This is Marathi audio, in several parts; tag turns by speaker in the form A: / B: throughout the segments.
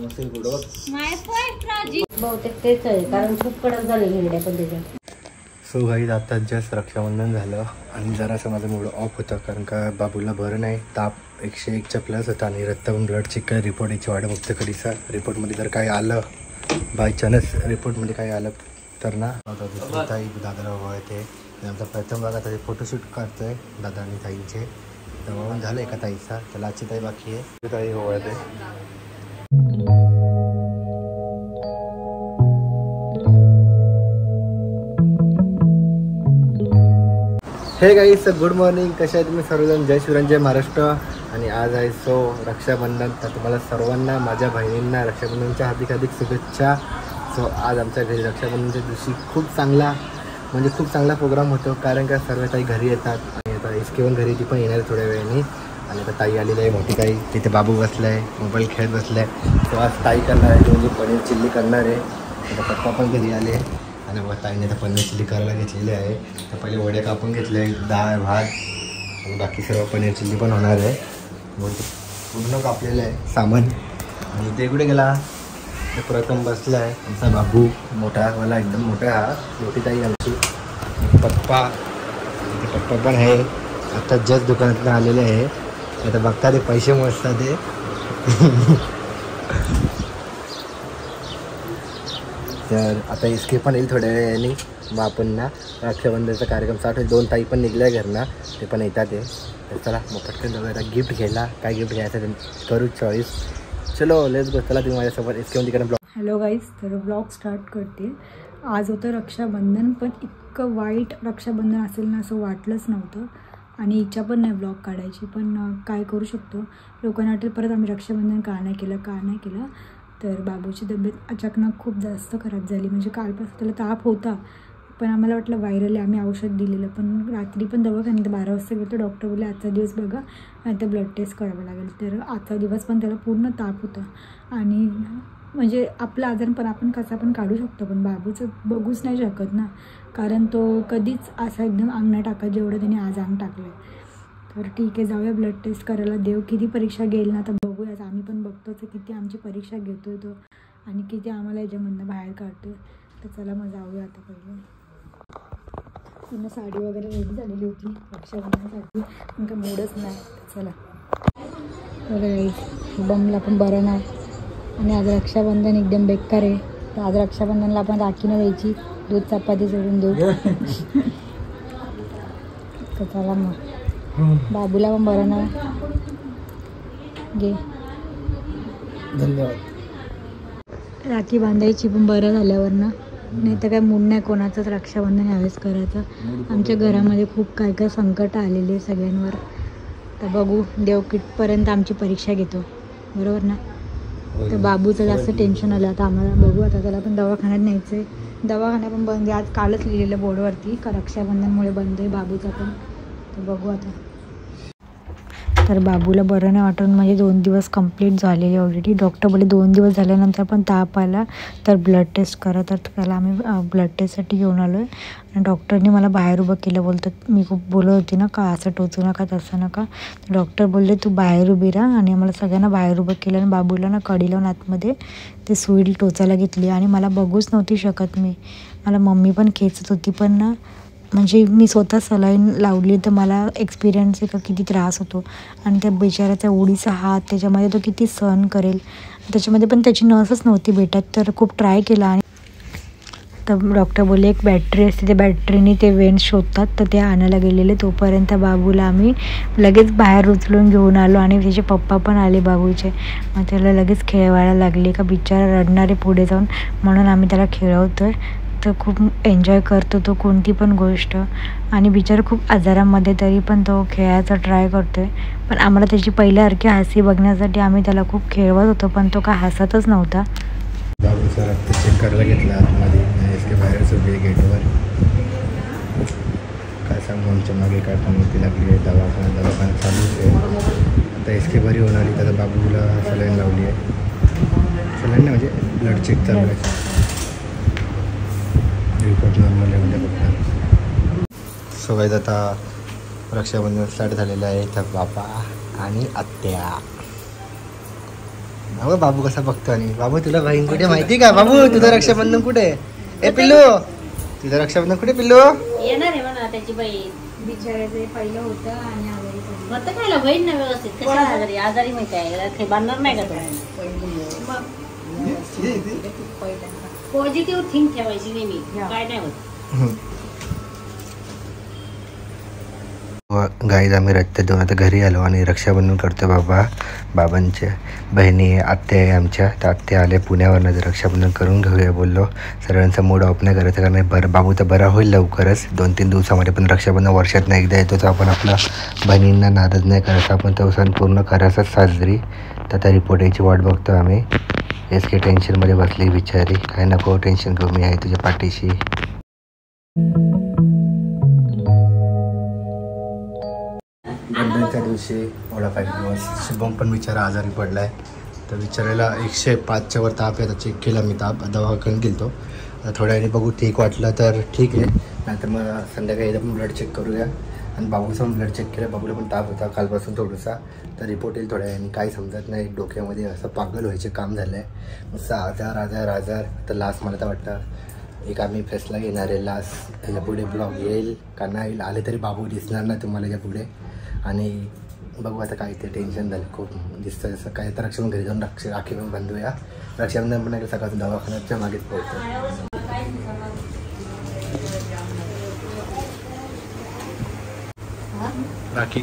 A: बहुतेक तेच आहे, कारण खूप कडक झाले हिरड्या पण त्याच्यात.
B: सो गाईज आता जस्ट रक्षाबंधन झालं आणि जरासं माझं मूड ऑफ होतं, कारण का बाबूला बरं नाही, ताप 101च्या प्लस होता आणि रक्तातून ब्लड चेक कर रिपोर्टची वाट बघते कधीचा. रिपोर्टमध्ये जर काही आलं बाय चान्स रिपोर्टमध्ये काही आलं तर ना ताई दादाला ओवाळते. आमचा प्रथम भाग आता फोटोशूट करतो आहे दादा आणि ताईचे. तर ओवाळून झालं एका ताईचा, त्याला आजची ताई बाकी आहे, ताई ओवाळते. हे गाईज गुड मॉर्निंग, कसे आहे तुम्ही सर्वजण? जय शिवराय, जय महाराष्ट्र. आणि आज आहे सो रक्षाबंधन. तर तुम्हाला सर्वांना, माझ्या बहिणींना रक्षाबंधनच्या हार्दिक हार्दिक शुभेच्छा. सो आज आमच्या घरी रक्षाबंधनच्या दिवशी खूप चांगला प्रोग्राम होतो, कारण का सर्व ताई घरी येतात आणि आता इसके पण घरी ती पण येणार थोड्या वेळाने. आणि आता ताई आलेली आहे, मोठी ताई, तिथे बाबू बसला आहे, मोबाईल खेळत बसला आहे. सो आज ताई करणार आहे म्हणजे पनीर चिल्ली करणार आहे. आता पप्पा पण घरी आले आणि मग ताईने आता पनीर चिल्ली करायला घेतलेली आहे. तर पहिले वडे कापून घेतले, डाळ भात आणि बाकी सर्व पनीर चिल्ली पण होणार आहे. मग पूर्ण कापलेलं आहे सामान. आणि इथे कुठे गेला? तर प्रथम बसला आहे आमचा बाबू, मोठावाला, एकदम मोठा. हा मोठी ताई आमची, पप्पा, इथे पप्पा पण आहे, आता जस्ट दुकानातून आलेले आहे. आता बघता ते पैसे मोजतात ते. तर आता इसके पण येईल थोड्या वेळाने. मग आपण ना रक्षाबंधनचा कार्यक्रम स्टार्ट होईल. 2 ताई पण निघल्या घरना, ते पण येतात ते. तर चला मग पटकन जाऊया गिफ्ट घ्यायला. काय गिफ्ट घ्यायचं ते करू चॉईस. चलो लेट्स गो. चला तुम्ही माझ्यासोबत इसके तिकडे ब्लॉग.
C: हॅलो गाईज, तर ब्लॉग स्टार्ट करते. आज होतं रक्षाबंधन, पण इतकं वाईट रक्षाबंधन असेल ना असं वाटलंच नव्हतं. आणि इच्छा पण नाही ब्लॉग काढायची, पण काय करू शकतो. लोकांना वाटेल परत आम्ही रक्षाबंधन का नाही केलं. तर बाबूची तब्येत अचानक खूप जास्त खराब झाली. म्हणजे कालपासून त्याला ताप होता, पण आम्हाला वाटलं व्हायरल आहे. आम्ही औषध दिलेलं, पण रात्री पण दवाखान्यात 12 वाजता गेलो. डॉक्टर बोलले आजचा दिवस बघा, आता ब्लड टेस्ट करावं लागेल. तर आजचा दिवस पण त्याला पूर्ण ताप होता. आणि म्हणजे आपलं आजार पण आपण कसा पण काढू शकतो, पण बाबूचं बघूच नाही शकत ना, कारण तो कधीच असा एकदम अंग नाही टाकत जेवढं त्याने आज अंग टाकलं आहे. तर ठीक आहे, जाऊया ब्लड टेस्ट करायला. देव किती परीक्षा घेईल ना, तर बघूयाच. आम्ही पण बघतोच किती आमची परीक्षा घेतो तो आणि किती आम्हाला याच्यामधनं बाहेर काढतो. तर चला मग जाऊया आता. पहिले पूर्ण साडी वगैरे रेडी झालेली होती रक्षाबंधनसाठी, पण काय मूडच नाही. चला वगैरे शुभमला पण बरं नाही आणि आज रक्षाबंधन एकदम बेकार आहे. तर आज रक्षाबंधनला आपण राखी न द्यायची, दूध चपाती सोडून देऊ. तर चला मग, बाबूला पण बरं नाही. घे,
B: धन्यवाद.
C: राखी बांधायची पण बरं झाल्यावर ना, नाही तर काय मूड नाही कोणाचंच रक्षाबंधन यावेळेस करायचं. आमच्या घरामध्ये खूप काय संकट आलेले आहे सगळ्यांवर. तर बघू देव कितपर्यंत आमची परीक्षा घेतो, बरोबर ना. तर बाबूचं जास्त टेन्शन आलं आता आम्हाला. बघू आता, त्याला पण दवाखान्यात न्यायचं आहे. दवाखाना पण बंद आहे, आज कालच लिहिलेलं बोर्डवरती का रक्षाबंधनमुळे बंद आहे बाबूचा पण. तर बघू आता. तर बाबूला बरं नाही वाटून म्हणजे 2 दिवस कंप्लीट झालेले ऑलरेडी. डॉक्टर बोलले 2 दिवस झाल्यानंतर पण ताप आला तर ब्लड टेस्ट करा. तर त्याला आम्ही ब्लड टेस्टसाठी घेऊन आलो आहे. आणि डॉक्टरने मला बाहेर उभं केलं. बोलतात मी खूप बोलत होती ना का असं टोचू नका तसं नका. डॉक्टर बोलले तू बाहेर उभी राहा. आणि आम्हाला सगळ्यांना बाहेर उभं केलं आणि बाबूला ना कडी लावून आतमध्ये ते सुई टोचायला घेतली. आणि मला बघूच नव्हती शकत मी. मला मम्मी पण खेचत होती, पण ना म्हणजे मी स्वतः सलाईन लावली तर मला एक्सपिरियन्स आहे का किती त्रास होतो. आणि त्या बिचाऱ्याचा उडीचा हात, त्याच्यामध्ये तो किती सहन करेल. त्याच्यामध्ये पण त्याची नसच नव्हती भेटत. तर खूप ट्राय केला. आणि तर डॉक्टर बोलले एक बॅटरी असते, त्या बॅटरीने ते वेन्स शोधतात, तर ते आणायला गेलेले. तोपर्यंत बाबूला आम्ही लगेच बाहेर उचलून घेऊन आलो. आणि त्याचे पप्पा पण आले बाबूचे. मग त्याला लगेच खेळवायला लागले का बिचारा रडणारे पुढे जाऊन, म्हणून आम्ही त्याला खेळवतो आहे. तर खूप एन्जॉय करतो तो कोणती पण गोष्ट. आणि बिचारा खूप आजारामध्ये तरी पण तो खेळायचा ट्राय करतो आहे. पण आम्हाला त्याची पहिल्यासारखी हसी बघण्यासाठी आम्ही त्याला खूप खेळवत होतो, पण तो काय हसतच नव्हता.
B: बाबूचा रक्त चेक करायला घेतला आतमध्ये, इसके बाहेरच उभी आहे गेटवर. काय सांगू आमच्या मागे काय पनवती लागली आहे. दवाखाना चालू आहे. आता इसके बरी होणारी. त्याचा बाबूला सलाईन लावली आहे. सलाईन नाही म्हणजे ब्लड चेक चालू आहे. रिपोर्ट नॉर्मल आहे म्हणजे बघता. सो गाईज आता रक्षाबंधन स्टार्ट झालेलं आहे. तर बाबा आणि आत्या हो बाबू कसा बघतो. आणि बाबू तुला बहीण कुठे माहिती का बाबू? तुझं रक्षाबंधन कुठे? ए पिल्लू तुझं रक्षाबंधन कुठे पिल्लू?
A: येणार आहे म्हणा त्याची बहीण.
C: बिचारायचं पहिलं होतं आणि आजारी पडलं.
A: मग तर खायला बहीण ना व्यवस्थित. कशाला आजारी? आजारी माहिती आहे बांधणार नाही का तुम्ही? पॉझिटिव्ह थिंक ठेवायची नेहमी. काय नाही होत.
B: गाईज आम्ही रस्त्यात देऊन आता घरी आलो आणि रक्षाबंधन करतो. बाबांच्या बहिणी आत्या आहे आमच्या. तर आत्या आले पुण्यावरनं. तर रक्षाबंधन करून घेऊया बोललो. सर्वांचा मूड ऑफ नाही करायचा कारण बाबू तर बरा होईल लवकरच 2-3 दिवसामध्ये. पण रक्षाबंधन वर्षात नाही एकदा येतो. तर आपण आपल्या बहिणींना नाराज नाही करायचा. आपण तो सण पूर्ण करायचाच साजरी. तर त्या रिपोर्ट याची वाट बघतो आम्ही. एस के टेन्शनमध्ये बसली बिचारी. काय नको टेन्शन घेऊ, मी आहे तुझ्या पाठीशी. बर्थडेच्या दिवशी एवढा 5 दिवस शुभम पण बिचारा आजारी पडला आहे. तर बिचारायला 105च्या वर ताप आहे. आता चेक केला मी ताप. दवाखान्यात गेलो. आता थोड्या वेळाने बघू ठीक वाटलं तर ठीक आहे, नाहीतर मग संध्याकाळी एकदा पण ब्लड चेक करूया. आणि बाबूचं पण ब्लड चेक केलं. बाबूला पण ताप होता कालपासून थोडासा. तर रिपोर्ट येईल थोड्या वेळाने. काही समजत नाही. डोक्यामध्ये असं पागल व्हायचे काम झालं आहे. नुसतं आजार. तर लास्ट मला तर वाटतं एक आम्ही फैसला घेणार आहे लास्ट. त्याच्या पुढे ब्लॉग येईल का नाही येईल. आले तरी बाबू दिसणार नाही तुम्हाला याच्या पुढे. आणि बघू आता काय ते टेन्शन झालं खूप दिसतं. जसं काय तर रक्षाबंधन घरी जाऊन राखी पण बांधूया. रक्षाबंधन पण नाही सकाळचं दवाखान्याच्या मागेच पोहोचतो. राखी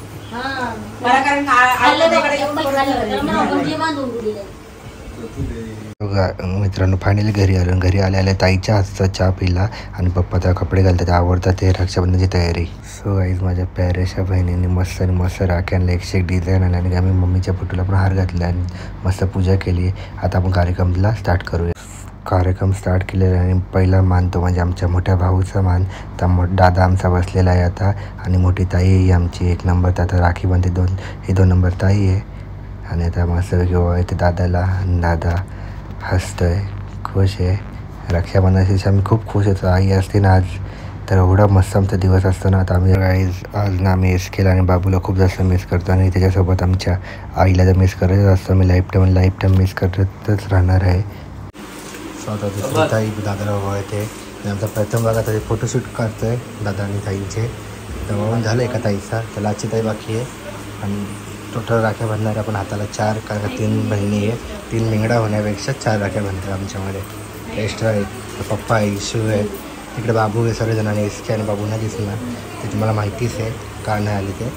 B: मित्रांनो फायनली घरी आलो. घरी आल्या ताईच्या हातचा चहा पिला आणि पप्पा त्या कपडे घालतात आवडतात ते रक्षाबंधनची तयारी. सो गाईज माझ्या प्याऱ्याशा बहिणीने मस्त राखी आणल्या. 101 डिझाईन आणल्या आणि आम्ही मम्मीच्या फोटोला पण हार घातला आणि मस्त पूजा केली. आता आपण कार्यक्रमाला स्टार्ट करूया. कार्यक्रम स्टार्ट केलेला आणि पहिला मान तो म्हणजे आमच्या मोठ्या भाऊचा मान. तर दादा आमचा बसलेला आहे आता. आणि मोठी ताई आहे आमची 1 नंबर. तर आता राखी बांधते. 2 नंबर ताई आहे. आणि आता मस्त घेऊ येते दादाला. आणि दादा हसतोय खुश आहे. रक्षाबंधनाच्या आम्ही खूप खुश होतो. आई असते ना आज तर एवढा मस्त आमचा दिवस असतो ना. आता आम्ही आज ना मिस केला आणि बाबूला खूप जास्त मिस करतो. आणि त्याच्यासोबत आमच्या आईला जर मिस करतच असतो. मी लाईफ टाईम मिस करतच राहणार आहे. स्वतः ताई दादाला वळते. आमचा प्रथम भाग आता फोटोशूट करतो आहे दादा आणि ताईंचे. तर वळून झालं एका ताईचा. तर लाची ताई बाकी आहे. आणि टोटल राख्या बांधणाऱ्या आपण हाताला 4 कारण का 3 बहिणी आहे. 3 मिंगडा होण्यापेक्षा 4 राख्या बांधतात आमच्यामध्ये. एक्स्ट्रा एक पप्पा आहे इशू आहे. तिकडे बाबू आहे. सर्वजणांनी एसके आणि बाबू नाही दिसणार. ते तुम्हाला माहितीच आहे का नाही आले ते.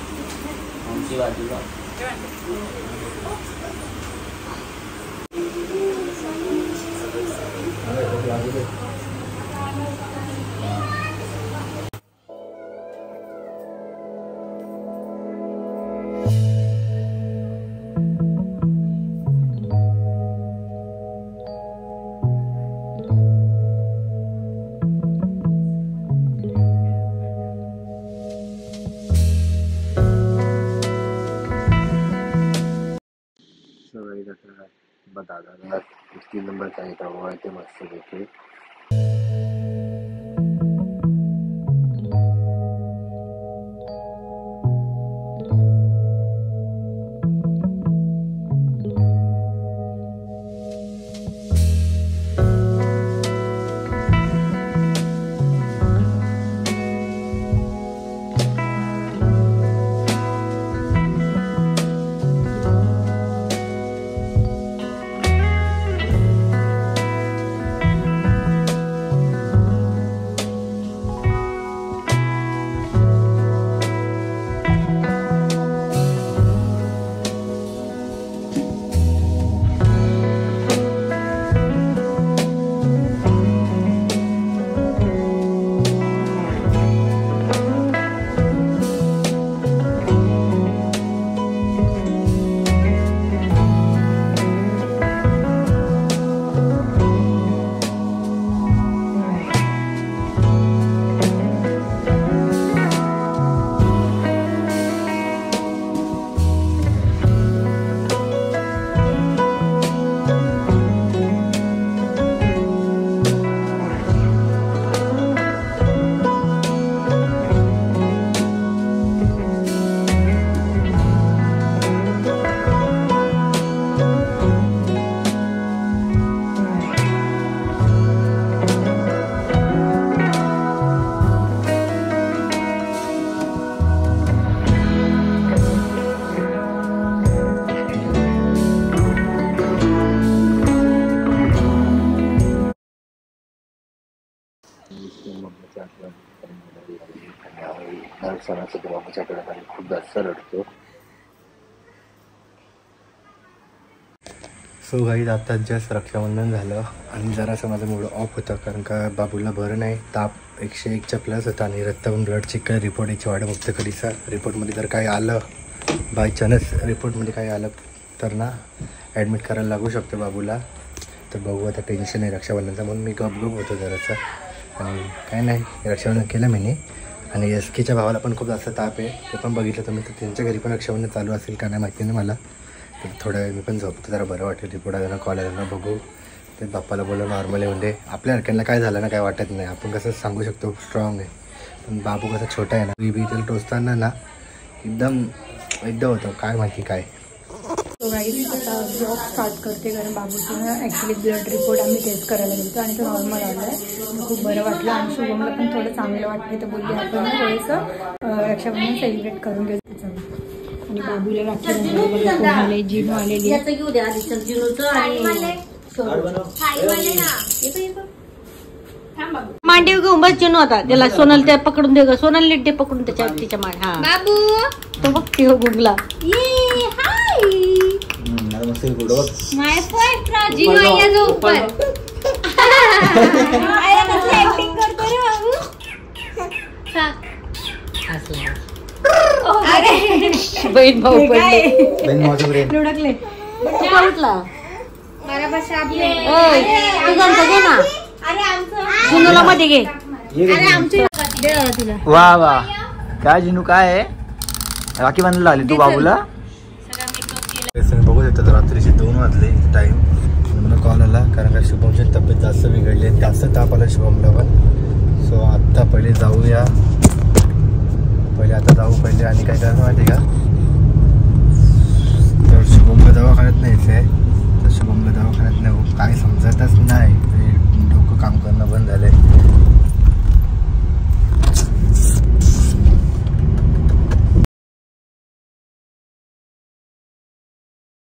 B: दादाला 3 नंबर सांगितलं हवं आहे ते मस्त पैकी. सणासुद्धा बाबूच्याकडे आणि खूप जास्त रडतो. सो गाईज आता जस्ट रक्षाबंधन झालं आणि जरासं माझं मूड ऑफ होतं कारण का बाबूला बरं नाही. ताप 101च्या प्लस होता आणि रक्तावरून ब्लड चेक कर रिपोर्ट याची वाट बघतं कधीचा. रिपोर्टमध्ये जर काही आलं बाय चान्स रिपोर्टमध्ये काही आलं तर ना ॲडमिट करायला लागू शकतं बाबूला. तर बघू आता टेन्शन आहे रक्षाबंधनचं म्हणून मी गपगप होतो जरासं. आणि काय नाही रक्षाबंधन केलं मी आणि SKच्या भावाला पण खूप जास्त ताप आहे ते पण बघितलं तुम्ही. तर त्यांच्या घरी पण रक्षाबंधन चालू असेल का नाही माहिती नाही मला. तर थोड्या वेळ मी पण झोपतो जरा बरं वाटेल. रिपोर्ट आला कॉल आला ना बघू. ते बाप्पाला बोललं नॉर्मली म्हणजे आपल्या अडक्यांना काय झालं ना काय वाटत नाही. आपण कसं सांगू शकतो स्ट्रॉंग आहे पण बाबू कसं छोटा आहे ना बी त्याला टोचताना ना एकदम होतं काय माहिती काय.
C: तो गाईज आता जॉब स्टार्ट करते कारण बाबूचं ना ॲक्च्युली ब्लड रिपोर्ट आम्ही टेस्ट करायला गेलो आणि तो नॉर्मल आला आहे. खूप बरं वाटलं आणि शुभमला पण थोडं चांगलं वाटलं तर बोलली आपण ना थोडंसं रक्षाबंधन सेलिब्रेट करून घेऊ. आणि बाबूला राखी बांधले जिनू आलेली
A: याचं घेऊ द्या आधी चल जिनूचं आणि मांडीव घेऊन बस जिनू आता त्याला सोनल त्या पकडून दे ग. सोनल लिट्टे पकडून त्याच्या तिच्या मांड. हा बाबू तो बघ ते गुगला माय पॉइंट जिनू आहे जो ऊपर ऍक्टिंग करतो रे बाबू. बहीण भाऊ पडले लुडकले उठला ना जिनूला मध्ये घे.
D: वा वा काय जिनू काय आहे राखी बांधायला आली तू बाबूला.
B: बघू शकता रात्रीचे 2 वाजले टाईम. मला कॉल आला कारण का शुभमची तब्येत जास्त बिघडली आहे जास्त ताप आला शुभमला पण. सो आत्ता पहिले जाऊया आता जाऊ आणि काय करायचं माहिती आहे का तर शुभमला दवाखान्यात न्यायचं आहे. तर शुभमला दवाखान्यात नेऊ काय समजतच नाही डोकं काम करणं बंद झालं आहे.